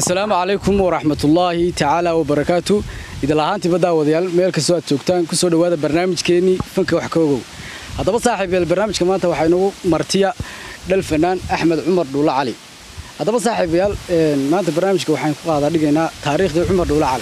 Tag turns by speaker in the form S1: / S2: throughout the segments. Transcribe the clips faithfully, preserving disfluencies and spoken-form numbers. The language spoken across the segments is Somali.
S1: السلام عليكم ورحمة الله تعالى وبركاته. إذا لهانتي بدأ وديال ميلك سواد توكتان كسر هذا برنامج كيني فنك وحكوجو. هذا بس صاحب البرنامج كمان توحينه مرتيا للفنان أحمد عمر دولة علي. هذا بس صاحب يال ما أنت برنامج كوحين هذا لقينا تاريخ عمر دولة علي.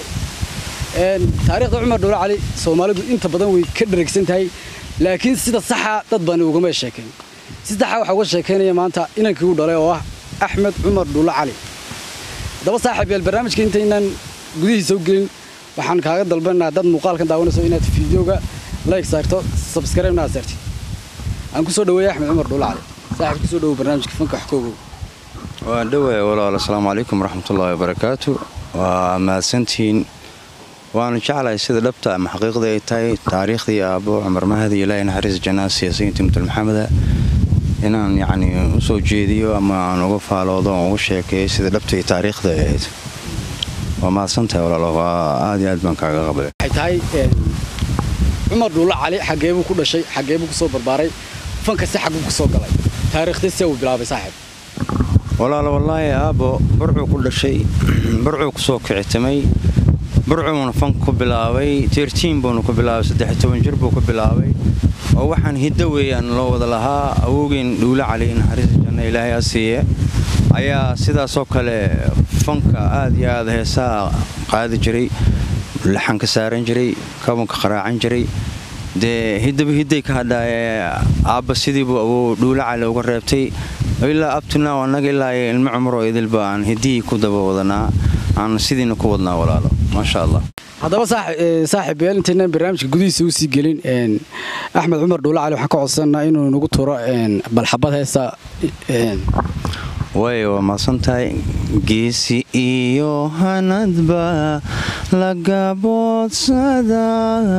S1: تاريخ عمر دولة علي سومالي أنت بدن ويكدر سنتهاي لكن سيد الصحة تضبني وقوم الشكل. سيد الصحة وحوش شكل يا ما أنت إنك يقول عليه أحمد عمر دولة علي. دابا صاحب البرنامج كنت إن جديه سوقين وحن كهذا ضلبنا داد مقال كان داونا سوينا في فيديوجا لايك صارتو سبسكرايب ناسرتي أنا كسر دوي أحمد عمر دولة علي صاحب كسر دوي برنامج كيفنك حكوجو
S2: ودوي ولا السلام عليكم ورحمة الله وبركاته وما سنتين وأنا شعلة يصير لبتة محقق ذي تاي تاريخ ذي أبو عمر مهدي لا ينحرز جناس سياسيين تمت المحمدة هنا يعني سو جديو أما أنا وقف على وضع وشيء كيس إذا لبتي تاريخ ذي وما سنتها ولا الله عادي أدمن كعقة قبل.
S1: هاي عمر دولة علي حجيبه كل شيء حجيبه كسر برباري فنك سحقه كسر قلي تاريخ تسوي بلا بصاحب.
S2: ولا لا والله يا أبو برعو كل شيء برعو كسر كعتمي برعو من فنك بلاوي تيرتين بونو كبلاوي سدحته ونجربه كبلاوي ووحن هدوي أن لو ذلها أوجين دولة علي إن حريص جنة إلهي أسيء أيا سيدا سوكله فنك آدي هذا هسا قاعد جري لحن كسارن جري كم كخراعن جري ده هدبي هديك هذا أب سيدي بو دولة على وقربتي إلا أبتنا ونقل لا المعمر إذا بان هدي كده بوضنا عن سيدي نكودنا ولا لا ما شاء الله.
S1: هذا بس صاحب صاحب يال أنتنا برنامج جديد سوسي جلين إن أحمد عمر دولة علي وحكوا عصنا إنه نقول ترى إن بالحبات هسا إن
S2: ويو ما صنتاي جيسي إيو هندبا لقابوت صدا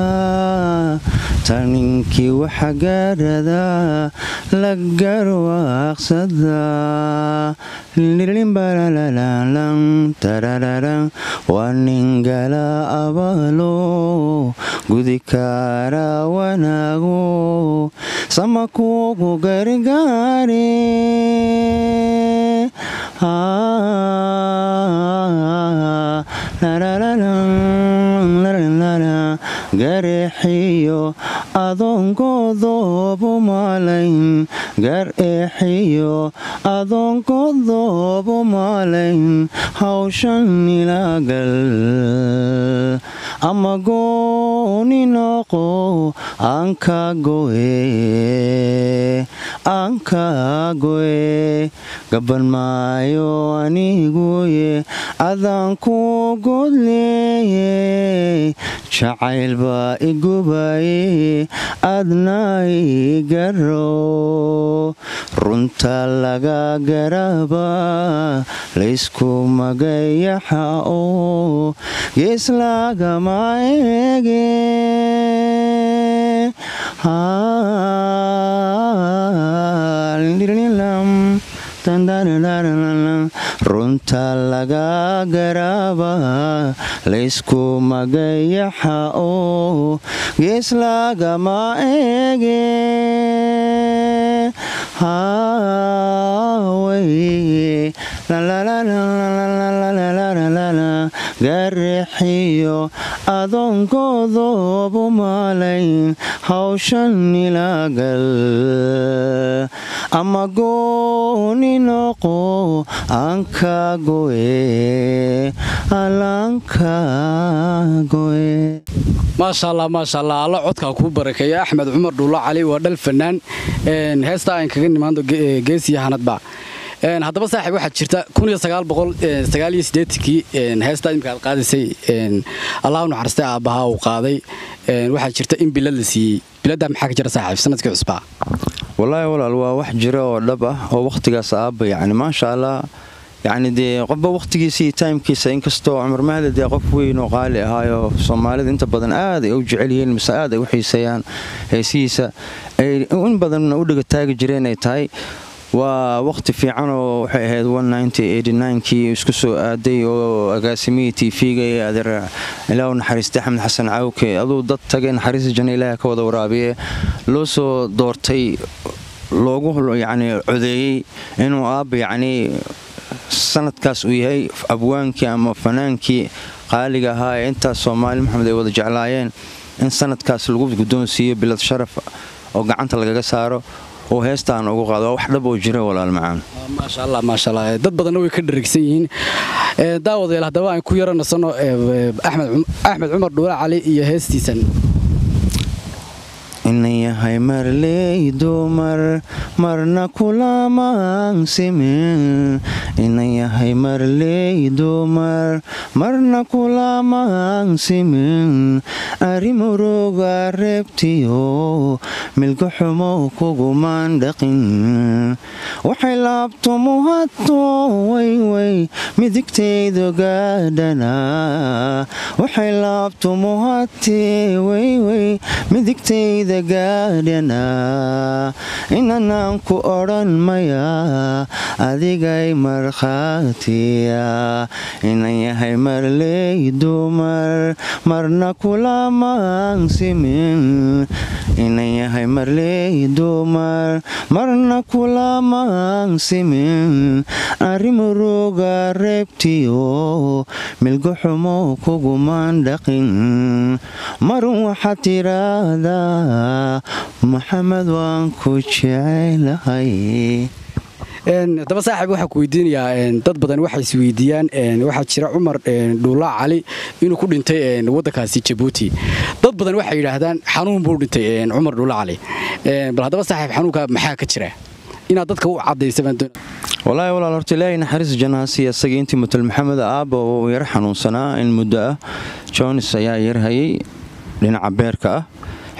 S2: ترنينكي وحقاردا لقارواق صدا للين بارالالان تراراران وانينغالا أبالو قدكارا وناغو سمكوكو غرغاري آه لا لا لا لا لا لا قرحيو أظن قضوب مالين قرحيو أظن قضوب مالين هوشن لاقل أما قوني نقو أنكا قوي أنكا قوي قبل ما يواني قوي أذنكو قولي شعيل باي قباي أدناي قرو رنتا لغا قرابا ليسكو مغايا حاو يسلاغا مايغي ها ليلام تندارارارارا runta laga garaba laysku magayaxa oo gees lagama eege haway la la la la la la la la la garxiyo adoonkoodoobu maalayn hawshan ilagal ama gooni noqo anka goe alanka goe
S1: ما شاء الله ما شاء الله الله عدك كوب بركة يا أحمد عمر دولة علي ودل فنان إن هستا إن كان ما عنده جيسي هندبا إن هذا بس صاحب واحد شرطة كون يستقال بقول استقال يسدت كي إن هستا يمكن قاضي سي إن الله نحرسته أبها وقاضي إن واحد شرطة إن بلاد سي بلاد دم حاجة جرا صاحب سنة كعصبة
S2: والله ولا الوا واحد جرا ولا بقى هو وقت جا صعب يعني ما شاء الله يعني دي قبة وقت جيسي تايم كيسة إن كستو عمر مهل دي قفوين وقالي هايو صومالي أنت بدن آدي وجع لي المساعدة وحيسيان هيسيسة وإن بدن نقول لك تاج جرينا تاي ووقت في عنو هاد ألف وتسعمية وثمانية وثمانين كي اسكسو آدي وأقاسمي تي فيجي أدر لون حريست أحمد حسن عوكي أدو ضد تجن حريس جنيلة كودا ورابية لوسو دورتي لوجو يعني عذي إنه أب يعني sanadkaas uu yahay abwaankii ama fanaankii qaaliga ahaa ee intaas Soomaali Maxamed ay wada jeclaayeen in sanadkaas lagu guddoonsiiyo bilad sharaf oo gacanta lagaga saaro oo heestaan ugu qaado wax dhab oo jira walaal macaan
S1: ma sha Allah ma sha Allah dad badan way ka dharigsan yihiin ee daawadeel hadaba aan ku yaranasano Axmed Axmed Cumar Dhuule Cali iyo heestiisan
S2: inayahay marley dumar marna kulamaan simin inayahay marley dumar marna kulamaan simin arimuruga reebtiyo milka xumo kugumaan dhaqin waxay laabtumu hadto way way midigtaydu gaadhana waxay laabtumu hattee way way midigtayda gaadhana inanaan ku odhan maya adigay markhaatiya inan yahay marley dumar marna kulamaan simin inan yahay marley dumar marna kulamaan simin arimuruga reebtiyo milgo xumo kugumaan dhaqin marun waxaad tiraahdaa maxamed waan ku jecelahay
S1: daba saaxiib waxa ku weydiinayaa dad badan waxay is weydiiyaan waxa jira Cumar Dhuule Cali inuu ku dhintay wadankaasi Djibouti dad badan waxay yiraahdaan xanuun buu dhintay Cumar Dhuule Cali bal hadaba saaxiib xanuunka maxaa ka jira ina dadka u cadeysaan
S2: والله والله horta ilaahay naxariis janaasiya asagii intii mutal maxamed aaba oo yar xanuunsanaa in muddo ah Jones ayaa yar hayay dhinaca beerka ah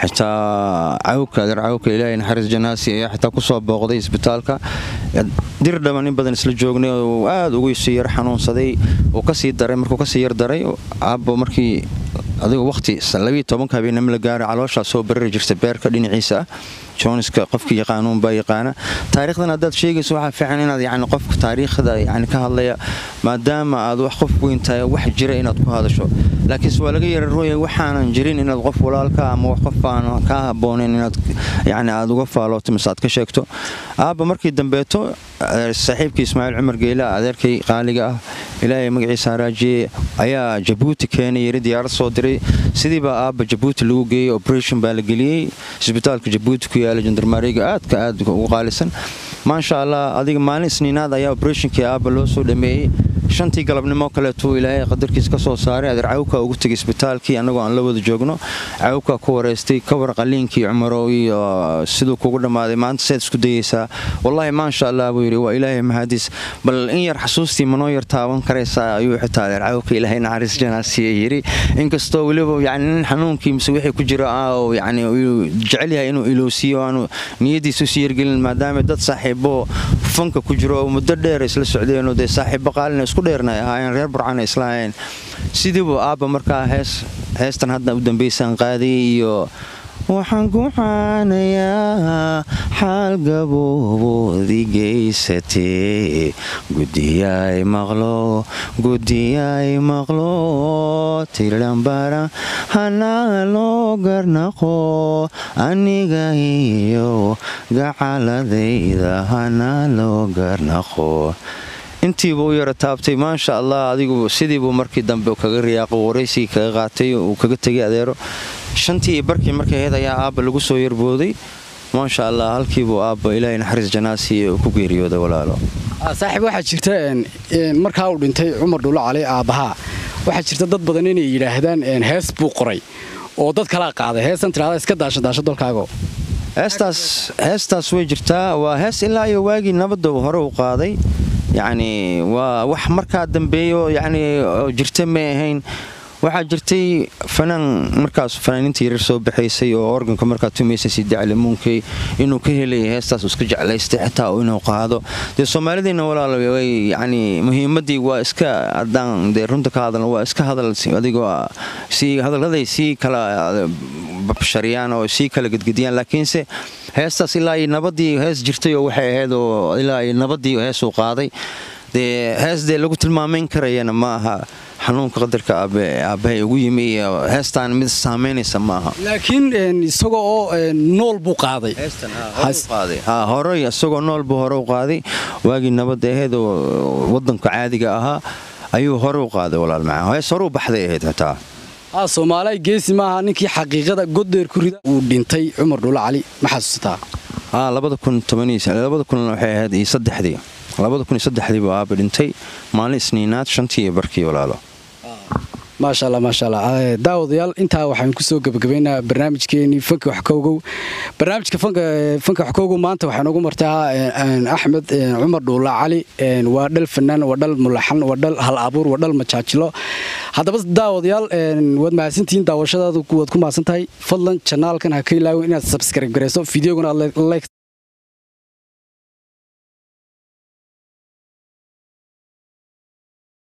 S2: xitaa cawka dar cawka ilaahay naxariis janaasiya ayaa xitaa ku soo booqday isbitaalka dir dhaban in badan isla joognay oo aad ugu sii yar xanuunsaday oo ka sii daray markuu ka sii yar daray aaba markii adiga waqti labiyo toban habeenimo la gaaray caloosha soo barri jirtay beerka dhinaciisa Joneska qofkii yaqaanuun baa yaqaana taariikhdan hadaad sheegayso waxa fiican inaad yaani qofka taariikhda yaani ka hadlaya maadaama aad wax qof weyn tahay wax jira inaad ku hadasho laakiin soo laga yar rooyay waxaanan jirin inaad qof walaalka ama wax qof aan ka habooneen inaad yaani aad uga faalooto misaad ka sheegto aaba markii dambeeto saaxiibkii Ismaaciil Cumar Geela adeerkay qaaliga ah ilaahay magaciisa raajiye ayaa Djibouti keenay yiri diyaar soo diray sidii baa aaba Djibouti lagu geeyay operation baa la geliyay isbitaalka Djibouti ku yaala jandarmariga aad ka aad ugu qaalisan ma sha Allah adiga maalin isniinaad ayaa operationkii aaba loo soo dhameeyay shantii galabnimo kale tuu ilaahay qadarkiisa ka soo saaray adeer cawka ugu tagay isbitaalkii anagoo aan la wada joogno cawka ku wareystay ka war qaliinkii Cumaro iyo sidoo kugu dhamaaday maanta seed isku dayaysaa wallahi ma sha Allah buu yiri waa ilaahay mahadis bal in yar xasuustii manoo yar taaban kareysaa ayuu xitaa adeer cawka ilaahay naxariis janaasiye yiri inkastoo waliba yaani xanuunkii mise wixii ku jira oo yaani jecel yahay inuu iloosiyo aanu niyadiisu si yargelin maadaama dad saaxiibo fanka ku jiro muddo dheer isla socdeen oo de saaxiibo qaalina isku dheernay ahaayeen reer Burcaan islaayeen sidii buu aaba markaa hees heestan hadda u dambeysaan qaaday iyo waxaan ku caanayaa xaal gabooboodii geysatee gudiyay maqlo gudiyay maqlo tirambara hana loo garnaqo aniga iyo gacaladayda hana loo garnaqo intiiba u yara taabtay ma sha Allah adigu sidii buu markii dambe kaga riyaaqo wareysi kaga qaatay oo kaga tagay adeero shantii barkii markay heed ayaa aaba lagu soo yarbooday ma sha Allah halkii buu aaba ilaahay naxariis janaasiye ku geeriyooday walaalo
S1: saaxiib waxa jirta markaa uu dhintay Cumar Dhuule Cali aabaha waxa jirta dad badan inay yiraahdaan hees buu qoray oo dad kala qaaday heesan tiraada iska daasho daasho dalkaago
S2: heestaas heestaas way jirtaa waa hees ilaa iyo waagi nabadda hore u qaaday يعني wax marka dambeeyo yani jirtay ma ahayn waxa jirtay fanaan markaas fanaaninta yar soo bixaysay oo organka marka tumeysay si daclemunkay inuu ka helay heestaas isku jeclaystay xitaa inuu qaado de Soomaalidiina walaalo way yani muhiimadii waa iska adaan de runta ka hadalna waa iska hadal adigoo si hadaladay si kala bashariyaan oo si kala gudgudiyaan laakiinse heestaas ilaa nabadii hees jirtay oo waxay ahayd oo ilaa nabadii hees uu qaaday de hees de lagu tilmaameyn karayna ma aha xanuunka qadarka aabahay ugu yimi iyo heestaan mid saameynaysa maaha
S1: laakiin isagoo oo nool buu qaaday
S2: hore isagoo nool buu hore u qaaday waagii nabadda ahayd oo waddanka caadiga ahaa ayuu hore u qaaday walaal macaan hees hore u baxday ahayd xitaa
S1: aa Soomaaliya geesi maaha ninkii xaqiiqada godeer ku rida uu dhintay Cumar Dhuulo Cali ma xasuustaa
S2: aa labada kun iyo toban waxay ahayd iyo saddexdii labada kun iyo saddexdii buu aaba dhintay maalin isniinaad shantii iyo barkii walaalo
S1: ما شاء الله ما شاء الله داود يال انت waxaan ku soo gabagabeynaa barnaamijkeeni fanka wax koogow barnaamijka fanka fanka wax koogow maanta waxaan ugu martaa Axmed Cumar Dhuulo Cali waa dhal fanaan waa dhal mulaxan waa dhal hal abuur waa dhal majaajilo hadaba daawad yaal wad mahadsantiin daawashadaadu kuwad ku maasantahay fadlan channelkan ha ka ilaawin inaad subscribe gareyso videoguna like